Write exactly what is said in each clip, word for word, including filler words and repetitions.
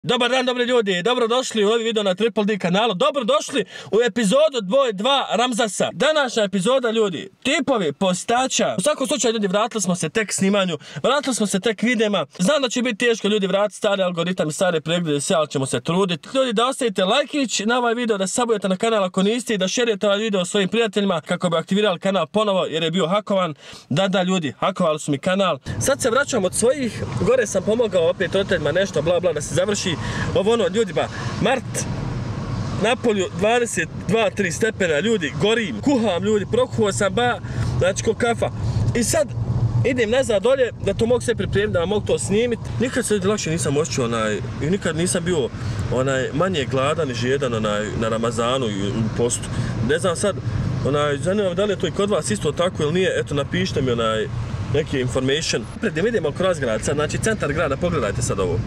Dobar dan, dobri ljudi, dobrodošli u ovaj video na Triple D kanalu, dobrodošli u epizodu broj dva Ramzasa. Današnja epizoda, ljudi, tipovi postača. U svakom slučaju, ljudi, vratili smo se tek snimanju, vratili smo se tek videima. Znam da će biti teško, ljudi, vratiti stari algoritam i stare preglede, sve, ali ćemo se truditi. Ljudi, da ostavite lajkić na ovaj video, da sabujete na kanal ako niste i da šerujete ovaj video svojim prijateljima kako bi aktivirali kanal ponovo jer je bio hakovan. Da, da, ljudi, hakovali su mi kanal. Sad se vraćam od svojih, gore sam pomogao opet roditeljima nešto, bla, bla, da se završi. Ovo ono, ljudi, ba, mart, napolju dvadeset dva tri stepena, ljudi, gorim, kuham, ljudi, prokuhao sam, ba, znači ko kafa. I sad idem nazad dolje da to mogu sve pripremiti, da vam mogu to snimiti. Nikad se lakše nisam osjećao, onaj, i nikad nisam bio onaj, manje gladan i žedan onaj, na Ramazanu i u postu. Ne znam sad, onaj, zanimam da li je to i kod vas isto tako ili nije, eto napišite mi onaj, neki information. Pred idemo kroz grad, sad, znači centar grada, pogledajte sad ovo.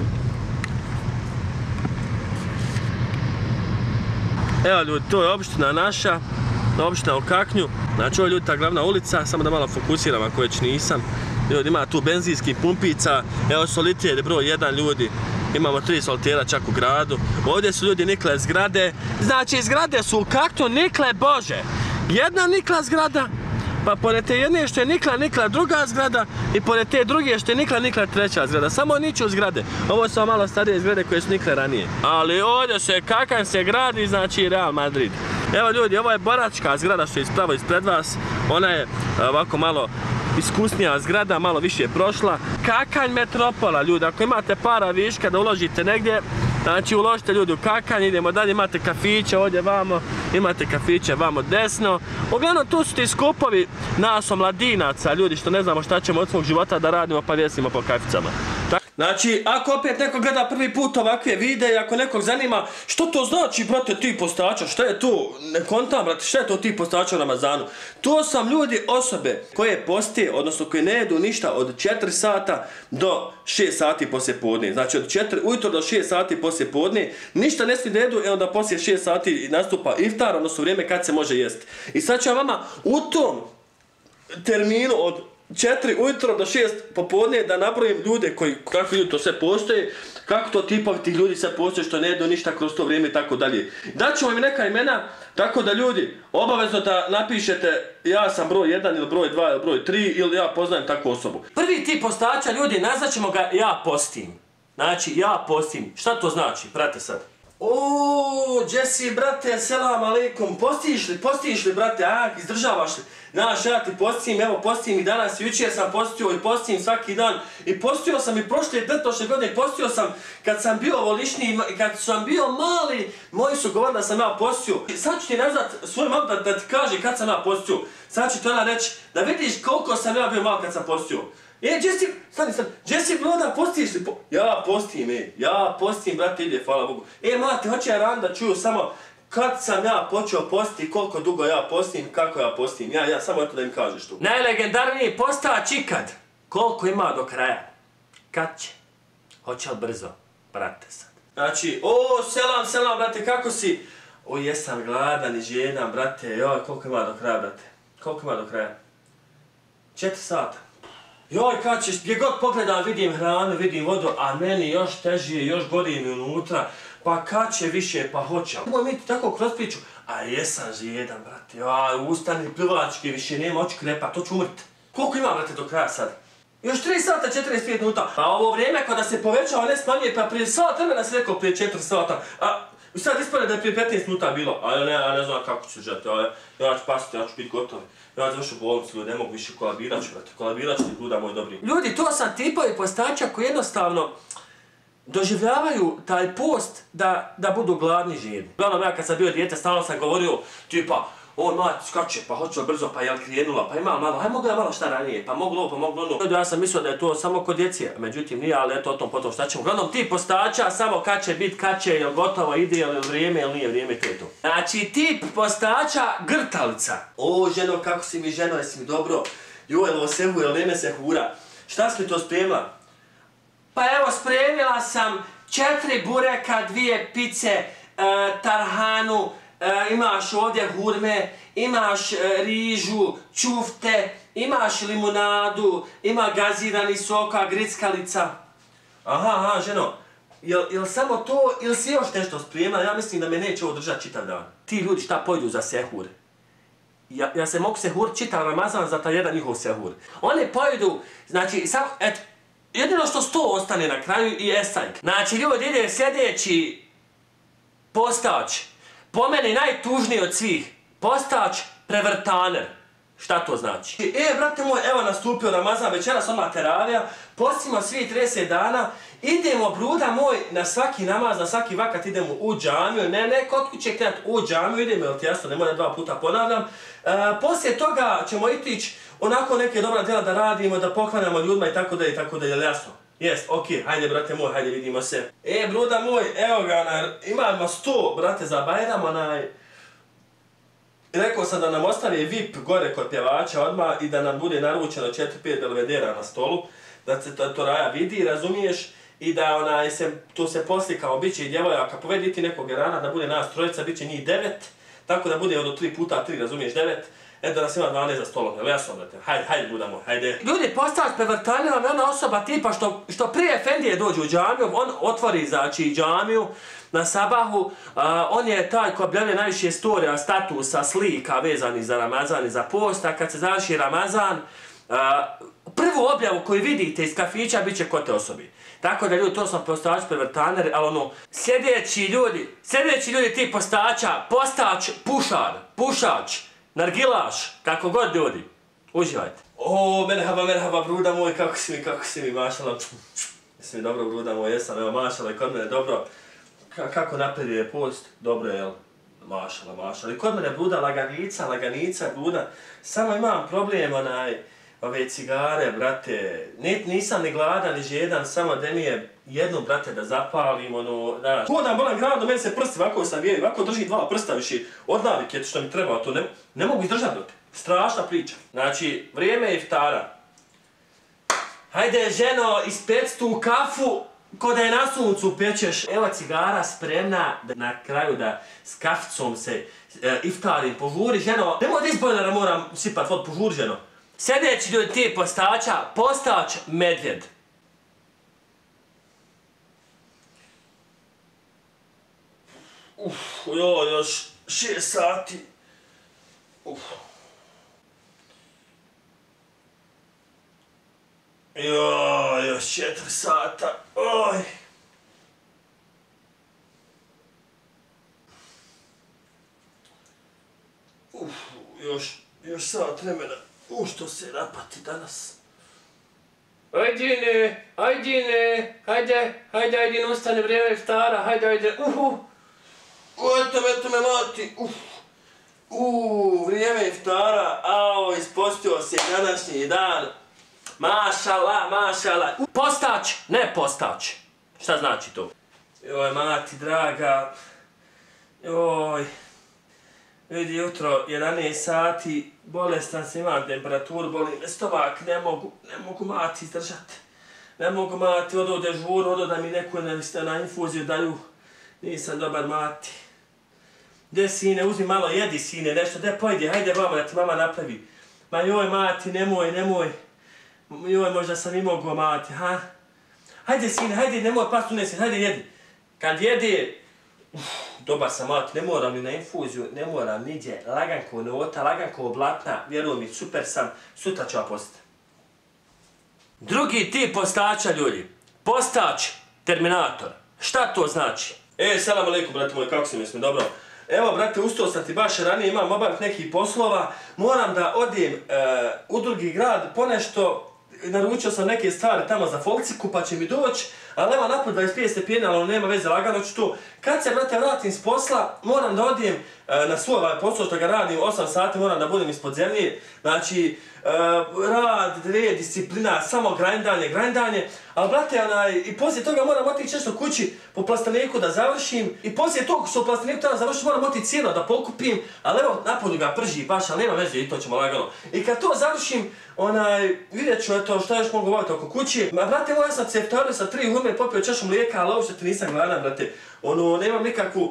Evo ljudi, to je opština naša, opština u Kaknju, znači ovo je ljudi ta glavna ulica, samo da malo fokusiram ako već nisam. Ljudi, ima tu benzinskih pumpica, evo solitijer broj jedan, ljudi, imamo tri solitera čak u gradu. Ovdje su ljudi nikle zgrade, znači zgrade su u Kaknju nikle Bože. Jedna nikla zgrada, pa pored te jedne što je nikla, nikla druga zgrada i pored te druge što je nikla, nikla treća zgrada. Samo niču zgrade. Ovo su malo starije zgrade koje su nikle ranije. Ali ovdje se kakan se gradi, znači Real Madrid. Evo ljudi, ovo je boračka zgrada što je ispravo ispred vas. Ona je ovako malo iskusnija zgrada, malo više je prošla. Kakanj metropola, ljudi, ako imate para viška da uložite negdje, znači uložite ljudi u Kakanj, idemo dalje, imate kafiće ovdje vamo, imate kafiće vamo desno. Uglavnom tu su ti skupovi nas omladinaca, ljudi što ne znamo šta ćemo od svog života da radimo pa vjesimo po kaficama. Znači, ako opet neko gleda prvi put ovakve videe, ako nekog zanima što to znači, brate, ti postača, šta je to, ne kontam, brate, šta je to ti postača u Ramazanu? To sam ljudi osobe koje poste, odnosno koje ne jedu ništa od četiri sata do šest sati poslije podne. Znači, od četiri ujutro do šest sati poslije podne, ništa ne smije da jedu, i onda poslije šest sati nastupa iftar, odnosno vrijeme kad se može jesti. I sad ću vama u tom terminu od četiri ujutro do šest popodne da nabrojim ljude koji, kako ljudi to sve postoje, kako to tipovi tih ljudi sve postoje što ne jedu ništa kroz to vrijeme i tako dalje. Daću vam neka imena, tako da ljudi obavezno da napišete ja sam broj jedan ili broj dva ili broj tri ili ja poznajem takvu osobu. Prvi tip postača, ljudi, nazvaćemo ga ja postim. Znači ja postim. Šta to znači? Prate sad. Ooo, Jesse, brate, selam aleikum, postiš li, postiš li, brate, a, izdržavaš li? Znaš, ja ti postim, evo postim i danas, jučer sam postio i postim svaki dan. I postio sam i prošle i pretprošle godine, postio sam kad sam bio volišniji, kad sam bio mali, moji su govorili da sam ja postio. Sad ću ti nazvat svoj mam da, da ti kaže kad sam ja postio. Sad ću ti ona reći da vidiš koliko sam ja bio mal kad sam postio. E, Jesse, stani, stani, Jesse, broda, postiš li? Po... Ja postim, e, ja postim, brate, ide, hvala Bogu. E, mati, hoće ja ran da čuju samo kad sam ja počeo postiti, koliko dugo ja postim, kako ja postim. Ja, ja, samo eto da im kažeš tu. Najlegendarniji postač ikad. Koliko ima do kraja? Kad će? Hoće li brzo? Brate sad. Znači, o, selam, selam, brate, kako si? O, jesam gladan i žedan, brate, joj, koliko ima do kraja, brate? Koliko ima do kraja? Četiri sata. Joj, kad ćeš, gdje god pogledam vidim hranu, vidim vodu, a meni još težije, još gori mi unutra, pa kad će više, pa hoće. Mogu mi ti tako kroz priču, a jesam žedan, brate, a ustani plivački, više nema oči krepa, to ću umrti. Koliko ima, brate, do kraja sad? Još tri sata, četrdeset pet minuta. Pa ovo vrijeme kada se povećava, ne smanjuje, pa prije sat vremena se rekao prije četiri sata, a sad ispane da je prije petnaest minuta bilo, a ne, ja ne znam kako ću žeti, ja ću pasiti, ja ću biti gotov. Ja završu bolnicu, ljudi, ne mogu više, kolabirat ću, brate, kolabirat ću ti luda, moj dobri. Ljudi, to sam tipovi postača koji jednostavno doživljavaju taj post da, da budu gladni žedni. Uglavnom, ja kad sam bio dijete, stalno sam govorio, tipa, on mati skače, pa hoće brzo, pa jel krenula, pa ima malo, aj mogu ja malo šta ranije, pa mogu ovo, pa mogu ono. Ja sam mislio da je to samo kod djece, međutim nije, ali eto o tom potom šta ćemo. Uglavnom tip postača, samo kad će bit, kad će, jel gotovo, ide, jel vrijeme, jel nije vrijeme, to je to. Znači tip postača grtalica. O ženo, kako si mi ženo, jesi mi dobro? Joj, jel ovo sebu, jel neme se hura? Šta si mi to spremila? Pa evo, spremila sam četiri bureka, dvije pice, uh, tarhanu, Uh, imaš ovdje hurme, imaš uh, rižu, čufte, imaš limunadu, ima gazirani soka, grickalica. Aha, aha, ženo, Jel, jel samo to, ili si još nešto spremila? Ja mislim da me neće ovo držati čitav dan. Ti ljudi šta pojedu za sehur? Ja, ja se mogu sehur čitav Ramazan za taj jedan njihov sehur. Oni pojedu, znači, samo, eto, jedino što sto ostane na kraju i esanjk. Znači, ljudi ide sljedeći postač. Po meni najtužniji od svih. Postač prevrtaner. Šta to znači? E, brate moj, evo nastupio Ramazan, večeras odmah teravija, postimo svi trideset dana, idemo, bruda moj, na svaki namaz, na svaki vakat idemo u džamiju, ne, ne, kod kuće krenat u džamiju, idemo, jel ti jasno, ne moram dva puta ponavljam. E, poslije toga ćemo itići onako neke dobra djela da radimo, da poklanjamo ljudima i tako da i tako da, jel jasno? Jes, okej, okay, hajde, brate moj, hajde, vidimo se. E, bruda moj, evo ga, onaj, imamo sto, brate, za Bajram, onaj, rekao sam da nam ostavi V I P gore kod pjevača odmah i da nam bude naručeno četiri pet belvedera na stolu, da se to, to Raja vidi, razumiješ, i da onaj se, tu se poslikao, bit će i djevojaka, povediti nekog rana, da bude nas trojica, bit će njih devet, tako da bude od tri puta tri, razumiješ, devet, eto da nas ima dvanaest za stolom, jel jasno, brate, hajde, hajde, budamo, hajde. Ljudi, postavać prevrtanjena ona osoba tipa što, što prije Efendije dođe u džamiju, on otvori, znači, džamiju, na sabahu, uh, on je taj ko objavlja najviše storija, statusa, slika vezanih za Ramazan i za post, a kad se završi Ramazan, uh, prvu objavu koju vidite iz kafića bit će kod te osobi. Tako da ljudi, to smo postač prevrtaneri, ali ono, sljedeći ljudi, sljedeći ljudi ti postača, postač, pušar, pušač, nargilaš, kako god ljudi, uživajte. O, merhaba, merhaba, bruda moj, kako si mi, kako si mi, mašala, jesi mi dobro, bruda moj, jesam, evo, mašala, i kod mene dobro. Kako napreduje post? Dobro je, jel? Mašala, mašala. I kod mene bruda laganica, laganica, bruda. Samo imam problem, onaj, ove cigare, brate. Ni, nisam ni gladan, ni žedan, samo da mi je jednu, brate, da zapalim, ono, da... Hodam, bolam grad, do mene se prsti, ovako sam vijeli, ovako drži dva prsta više od navike, što mi treba, to ne, ne mogu izdržati, brate. Strašna priča. Znači, vrijeme je iftara. Hajde, ženo, ispeci tu kafu, ko da je na suncu pečeš. Evo cigara spremna da na kraju da s kaficom se e, iftarim. Požuri, ženo. Nemoj da iz bojlera moram sipat vod, požuri, ženo. Sljedeći ljudi ti postača, postač medvjed. Uf, jo, još šest sati. Uf. Joj, još četiri sata, oj. Uf, još, još sat vremena, u što se napati danas. Ajdine, ajdine, hajde, hajde, ajdine, ustane vrijeme iftara, hajde, ajde, uhu. Eto me, eto me mati, uf. Uuu, vrijeme iftara, ao, ispostio se današnji dan. Mašala, mašala. Postač, ne postač. Šta znači to? Joj, mati draga. Joj. Vidi, jutro, jedanaest sati, bolestan sam, imam temperaturu, boli me stomak, ne mogu, ne mogu mati izdržati. Ne mogu mati, odo dežuru, odo da mi neku na infuziju daju. Nisam dobar mati. Gdje sine, uzmi malo, jedi sine, nešto, gdje pojdi, hajde mama da ti mama napravi. Ma joj mati, nemoj, nemoj. Joj, možda sam i mogu mati, ha? Hajde sine, hajde, nemoj past unesin, hajde jedi. Kad jedi, uf, dobar sam mati, ne moram ni na infuziju, ne moram niđe, laganko nota, laganko oblatna, vjeruj mi, super sam, sutra ću vam postati. Drugi tip postača, ljudi. Postač, terminator. Šta to znači? E, salam alaikum, brate moj, kako si mi, dobro? Evo, brate, ustao sam ti baš ranije, imam obaviti nekih poslova, moram da odim e, u drugi grad, ponešto, naručio sam neke stvari tamo za Folciku, pa će mi doći, ali evo napod dvadeset pet stepeni, ali nema veze, lagano ću to. Kad se, brate, vratim s posla, moram da odim e, na svoj ovaj posao što ga radim, osam sati moram da budem ispod zemlje, znači, e, rad, red, disciplina, samo grindanje, grindanje, ali, brate, onaj, i poslije toga moram otići nešto kući po plastaniku da završim, i poslije toga što plastaniku tada završim, moram otići cijelo da pokupim, ali evo, napodu ga prži baš, ali nema veze, i to ćemo lagano. I kad to završim, onaj, vidjet ću eto šta još mogu obaviti oko kući. Ma, brate, moj, ja sam se iftario sa tri hurme, popio čašu mlijeka, ali uopšte ti nisam gladan, brate. Ono, nemam nikakvu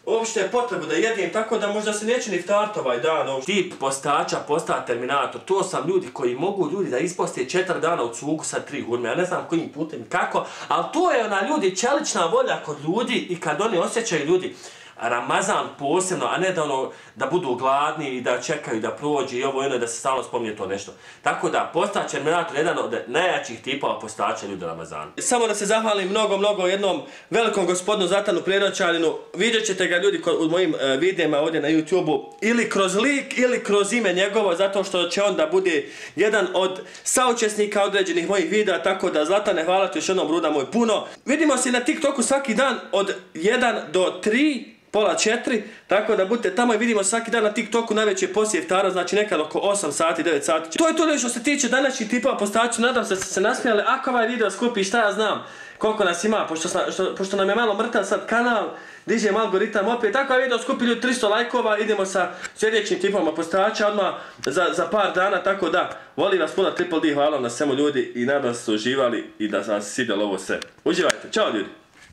uopšte potrebu da jedem, tako da možda se neće ni ftart ovaj dan. Tip postača posta Terminator, to sam ljudi koji mogu ljudi da isposte četiri dana u cugu sa tri hurme, ja ne znam kojim putem i kako, ali to je ona ljudi čelična volja kod ljudi i kad oni osjećaju ljudi Ramazan posebno, a ne da ono da budu gladni i da čekaju da prođe i ovo jedno da se stalno spominje to nešto. Tako da postač Terminator je jedan od najjačih tipova postača ljudi u Ramazanu. Samo da se zahvalim mnogo, mnogo jednom velikom gospodinu Zlatanu Prenoćaninu. Vidjet ćete ga ljudi u mojim uh, videima ovdje na YouTube-u ili kroz lik ili kroz ime njegovo, zato što će on da bude jedan od saučesnika određenih mojih videa, tako da Zlatane, hvala ti još jednom bruda moj puno. Vidimo se na TikToku svaki dan od jedan do tri, pola četiri, tako da budete tamo i vidimo svaki dan na TikToku najveće poslije iftara, znači nekad oko osam sati, devet sati. To je to nešto što se tiče današnjih tipova postača, nadam se da ste se nasmijali. Ako ovaj video skupi, šta ja znam koliko nas ima, pošto, što, pošto nam je malo mrtav sad kanal, dižem algoritam opet, tako ovaj video skupi ljudi tristo lajkova, idemo sa sljedećim tipom postača odmah za, za par dana, tako da volim vas puno, Triple D, hvala na svemu ljudi i nadam se da ste uživali i da vam se svidjelo ovo sve. Uživajte, čao ljudi!